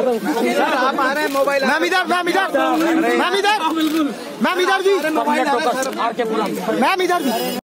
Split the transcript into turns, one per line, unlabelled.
आप आ रहे हैं मोबाइल। मैम इधर मैम इधर मैम इधर मैम इधर जी मैम इधर जी।